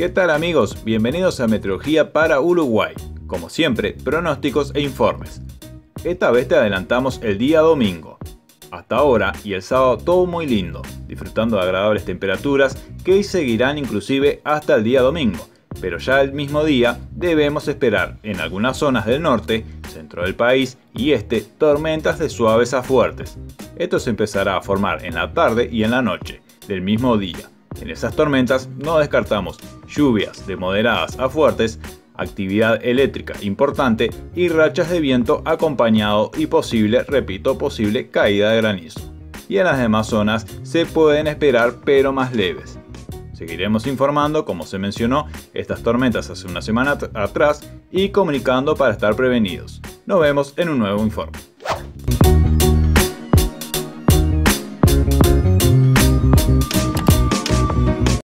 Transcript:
¿Qué tal amigos? Bienvenidos a Meteorología para Uruguay. Como siempre, pronósticos e informes. Esta vez te adelantamos el día domingo. Hasta ahora y el sábado todo muy lindo, disfrutando de agradables temperaturas que seguirán inclusive hasta el día domingo. Pero ya el mismo día debemos esperar en algunas zonas del norte, centro del país y tormentas de suaves a fuertes. Esto se empezará a formar en la tarde y en la noche del mismo día. En esas tormentas no descartamos lluvias de moderadas a fuertes, actividad eléctrica importante y rachas de viento acompañado y posible caída de granizo. Y en las demás zonas se pueden esperar pero más leves. Seguiremos informando, como se mencionó, estas tormentas hace una semana atrás y comunicando para estar prevenidos. Nos vemos en un nuevo informe.